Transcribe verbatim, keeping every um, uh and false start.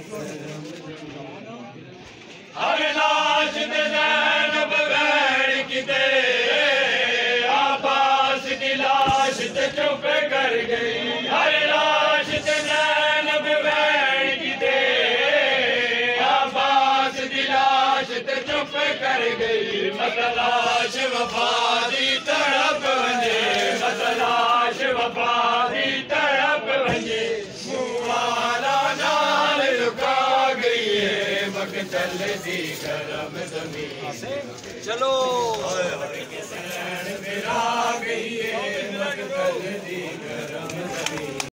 हर लाश ते ज़ैनब बैठ किते अब्बास की लाश ते चुप कर गई। हर लाश ते ज़ैनब बैठ किते अब्बास की लाश ते चुप कर गई। मतलाश वफा दी तड़प वंजे, मतलाश वफा दी तड़प वंजे। मुआला नाल लुका गई है मकतल दी गरम ज़मीन। चलो मेरा गई है मकतल दी गरम ज़मीन।